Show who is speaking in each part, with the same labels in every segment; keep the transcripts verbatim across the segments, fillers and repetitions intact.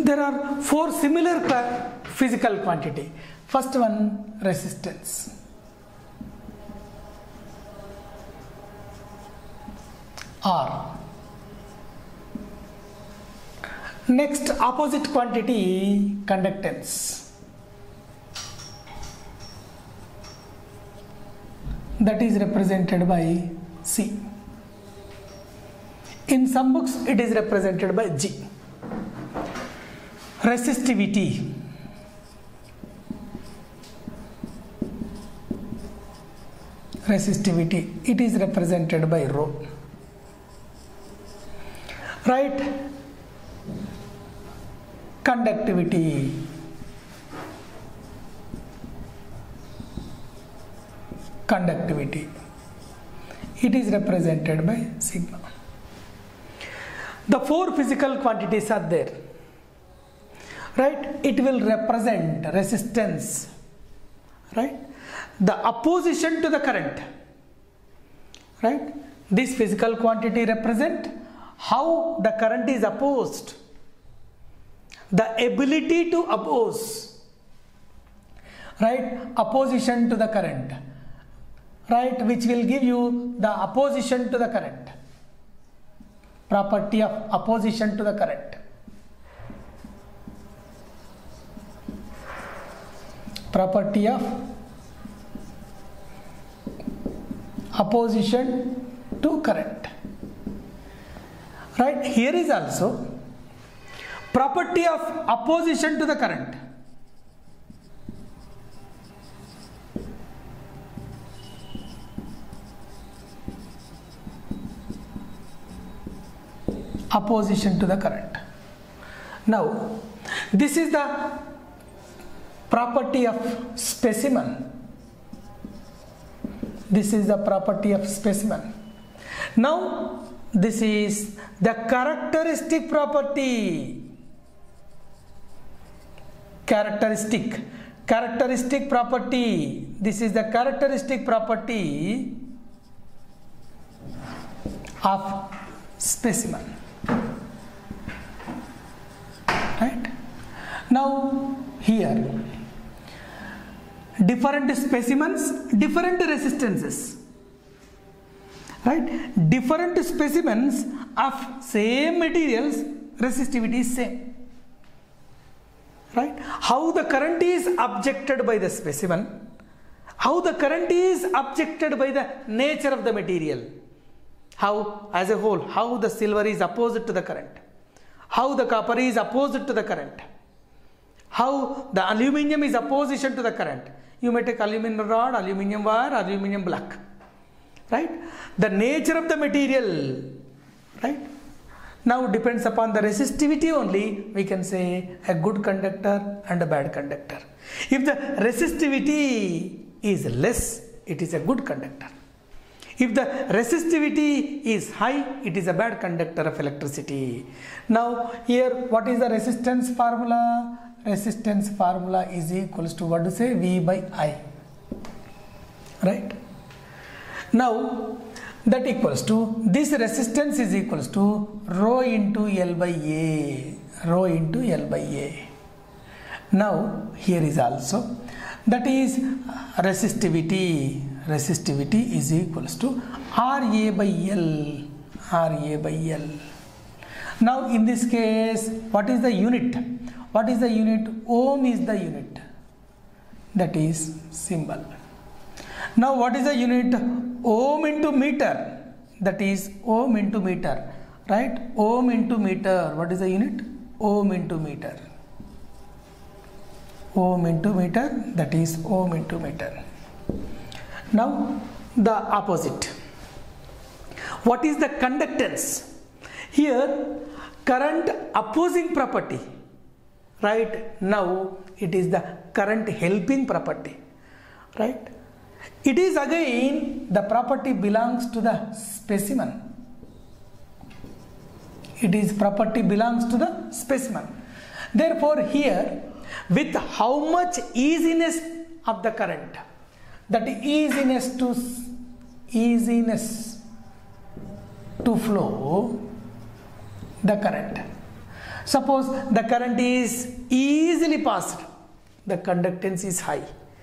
Speaker 1: there are four similar physical quantity. First one, resistance. R. Next, opposite quantity, conductance. That is represented by C. In some books it is represented by G. Resistivity. Resistivity, it is represented by rho. Right? Conductivity. Conductivity, it is represented by sigma. The four physical quantities are there, right? It will represent resistance, right? The opposition to the current, right? This physical quantity represent how the current is opposed, the ability to oppose, right? Opposition to the current, right, which will give you the opposition to the current, property of opposition to the current, property of opposition to current, right? Here is also property of opposition to the current. Opposition to the current. Now, this is the property of specimen. This is the property of specimen. Now, this is the characteristic property. Characteristic. Characteristic property. This is the characteristic property of specimen. Right? Now here different specimens, different resistances, right? Different specimens of same materials, resistivity is same, right? How the current is objected by the specimen, how the current is objected by the nature of the material, how as a whole, how the silver is opposed to the current, how the copper is opposed to the current, how the aluminium is opposition to the current. You may take aluminum rod, aluminum wire, aluminum block, right? The nature of the material, right? Now depends upon the resistivity only, we can say a good conductor and a bad conductor. If the resistivity is less, it is a good conductor. If the resistivity is high, it is a bad conductor of electricity. Now here, what is the resistance formula? Resistance formula is equals to what to say? V by I. Right? Now that equals to, this resistance is equals to rho into L by A. Rho into L by A. Now here is also, that is resistivity. Resistivity is equals to R A by L. R A by L. Now in this case, what is the unit? What is the unit? Ohm is the unit. That is symbol. Now what is the unit? Ohm into meter. That is ohm into meter. Right? Ohm into meter. What is the unit? Ohm into meter. Ohm into meter. That is ohm into meter. Now the opposite. What is the conductance? Here current opposing property. Right? Now it is the current helping property. Right? It is again the property belongs to the specimen. It is property belongs to the specimen. Therefore here, with how much easiness of the current, that easiness to easiness to flow the current. Suppose the current is easily passed, the conductance is high.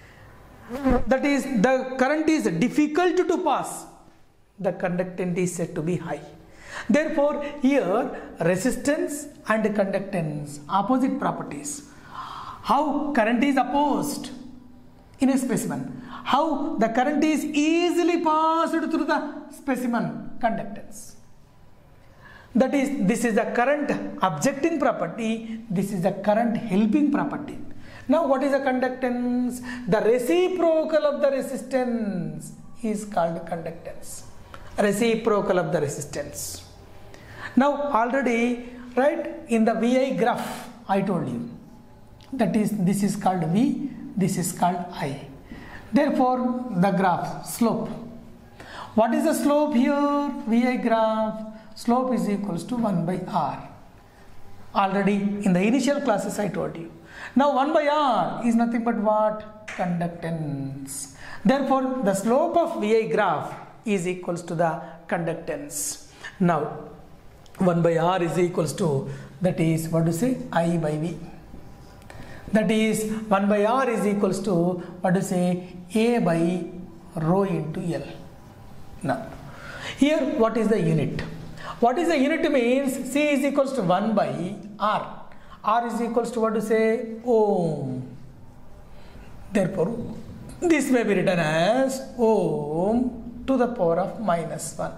Speaker 1: That is, the current is difficult to pass, the conductance is said to be high. Therefore, here resistance and conductance, opposite properties. How current is opposed in a specimen? How the current is easily passed through the specimen? Conductance. That is, this is the current objecting property, this is the current helping property. Now, what is the conductance? The reciprocal of the resistance is called conductance. Reciprocal of the resistance. Now, already, right, in the V I graph, I told you, that is, this is called V, this is called I. Therefore, the graph, slope. What is the slope here? V I graph, slope is equals to one by R. Already in the initial classes I told you. Now one by R is nothing but what? Conductance. Therefore, the slope of V I graph is equals to the conductance. Now, one by R is equals to, that is, what to say? I by V. That is, one by R is equals to, what to say? A by rho into L. Now, here what is the unit? What is the unit means? C is equals to one by R. R is equals to, what to say? Ohm. Therefore, this may be written as ohm to the power of minus one.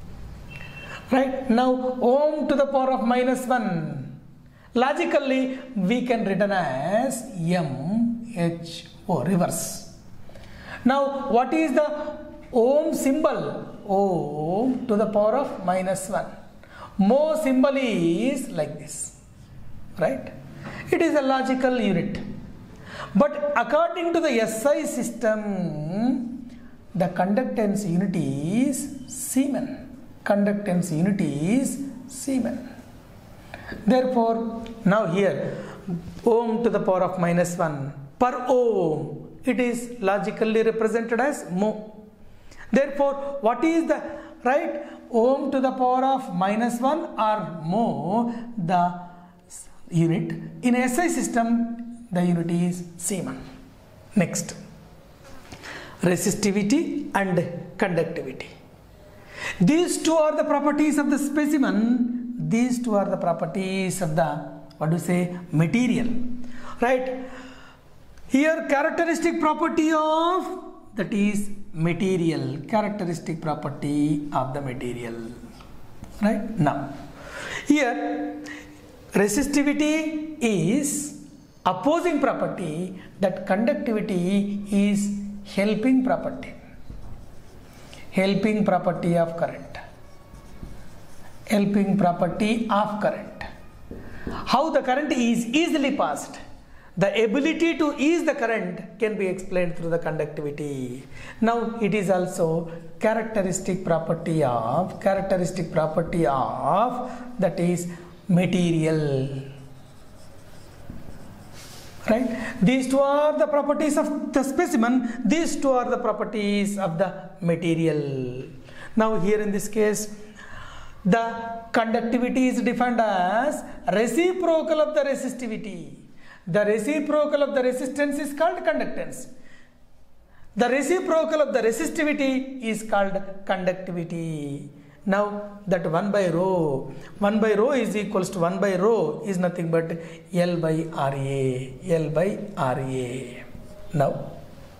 Speaker 1: Right? Now, ohm to the power of minus one. Logically, we can written as M H O, reverse. Now, what is the ohm symbol? Ohm to the power of minus one. Mho symbol is like this. Right? It is a logical unit. But according to the S I system, the conductance unit is Siemens. Conductance unit is Siemens. Therefore, now here, ohm to the power of minus one per ohm, it is logically represented as mho. Therefore, what is the right ohm to the power of minus one or mho, the unit? In S I system, the unit is Siemens. Next, resistivity and conductivity. These two are the properties of the specimen. These two are the properties of the, what do you say, material. Right? Here, characteristic property of, that is material. Characteristic property of the material. Right? Now, here, resistivity is opposing property, that conductivity is helping property. Helping property of current. Helping property of current. How the current is easily passed. The ability to ease the current can be explained through the conductivity. Now it is also characteristic property of, characteristic property of, that is material. Right? These two are the properties of the specimen. These two are the properties of the material. Now here in this case, the conductivity is defined as reciprocal of the resistivity. The reciprocal of the resistance is called conductance. The reciprocal of the resistivity is called conductivity. Now that one by rho, one by rho is equals to one by rho is nothing but L by R A, L by R A. Now,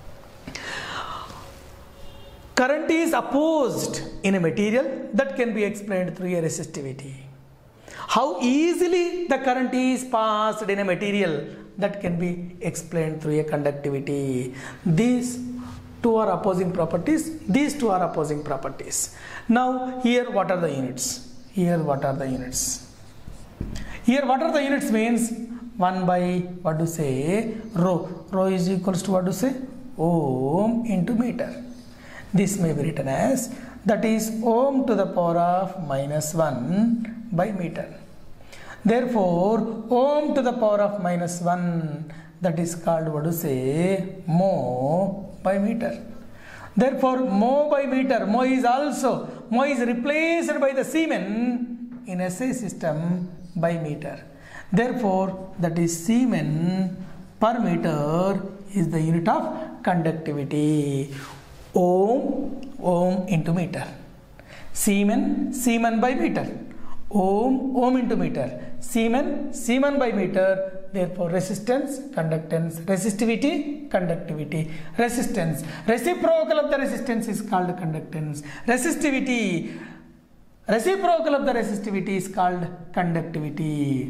Speaker 1: current is opposed in a material, that can be explained through a resistivity. How easily the current is passed in a material, that can be explained through a conductivity. These two are opposing properties. These two are opposing properties. Now here what are the units? Here what are the units? Here what are the units means one by, what to say, rho. Rho is equals to, what to say, ohm into meter. This may be written as, that is ohm to the power of minus one by meter. Therefore, ohm to the power of minus one, that is called, what to say, mho by meter. Therefore, mho by meter, mho is also, mho is replaced by the Siemens in S I system by meter. Therefore, that is Siemens per meter is the unit of conductivity. Ohm, ohm into meter. Siemens, Siemens by meter. Ohm, ohm into meter. Siemens, Siemens by meter. Therefore, resistance, conductance, resistivity, conductivity, resistance. Reciprocal of the resistance is called conductance. Resistivity, reciprocal of the resistivity is called conductivity.